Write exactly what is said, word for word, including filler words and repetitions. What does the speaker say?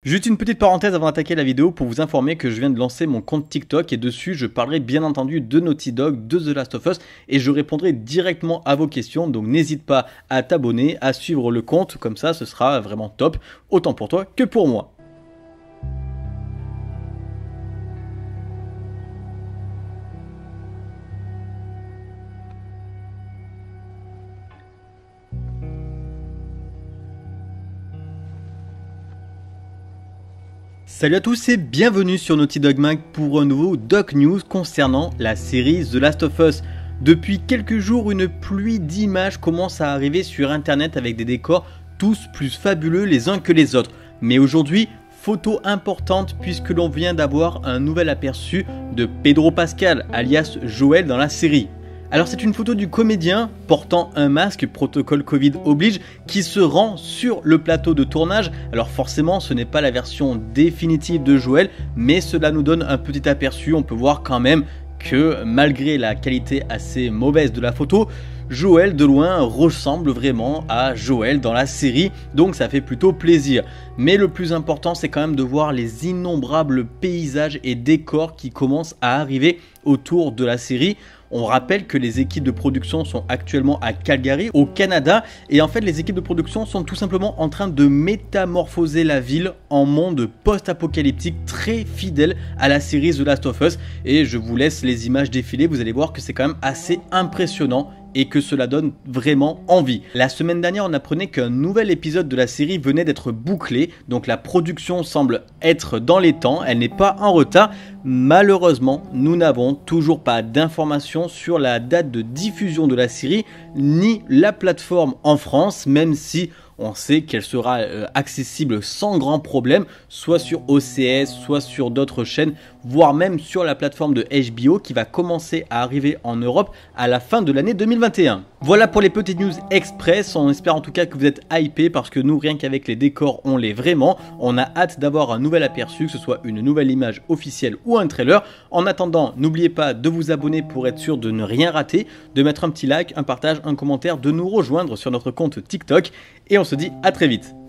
Juste une petite parenthèse avant d'attaquer la vidéo pour vous informer que je viens de lancer mon compte TikTok et dessus je parlerai bien entendu de Naughty Dog, de The Last of Us et je répondrai directement à vos questions, donc n'hésite pas à t'abonner, à suivre le compte, comme ça ce sera vraiment top, autant pour toi que pour moi. Salut à tous et bienvenue sur Naughty Dog Mag pour un nouveau Doc News concernant la série The Last of Us. Depuis quelques jours, une pluie d'images commence à arriver sur internet avec des décors tous plus fabuleux les uns que les autres. Mais aujourd'hui, photo importante puisque l'on vient d'avoir un nouvel aperçu de Pedro Pascal alias Joel dans la série. Alors c'est une photo du comédien portant un masque, protocole Covid oblige, qui se rend sur le plateau de tournage. Alors forcément ce n'est pas la version définitive de Joel, mais cela nous donne un petit aperçu. On peut voir quand même que malgré la qualité assez mauvaise de la photo, Joel de loin ressemble vraiment à Joel dans la série, donc ça fait plutôt plaisir. Mais le plus important c'est quand même de voir les innombrables paysages et décors qui commencent à arriver autour de la série. On rappelle que les équipes de production sont actuellement à Calgary, au Canada, et en fait les équipes de production sont tout simplement en train de métamorphoser la ville en monde post-apocalyptique très fidèle à la série The Last of Us. Et je vous laisse les images défiler, vous allez voir que c'est quand même assez impressionnant et que cela donne vraiment envie. La semaine dernière, on apprenait qu'un nouvel épisode de la série venait d'être bouclé, donc la production semble être dans les temps, elle n'est pas en retard. Malheureusement, nous n'avons toujours pas d'informations sur la date de diffusion de la série, ni la plateforme en France, même si on sait qu'elle sera euh, accessible sans grand problème, soit sur O C S, soit sur d'autres chaînes, voire même sur la plateforme de H B O qui va commencer à arriver en Europe à la fin de l'année deux mille vingt et un. Voilà pour les petites news express, on espère en tout cas que vous êtes hypés parce que nous, rien qu'avec les décors, on l'est vraiment. On a hâte d'avoir un nouvel aperçu, que ce soit une nouvelle image officielle ou un trailer. En attendant, n'oubliez pas de vous abonner pour être sûr de ne rien rater, de mettre un petit like, un partage, un commentaire, de nous rejoindre sur notre compte TikTok et on se dit à très vite.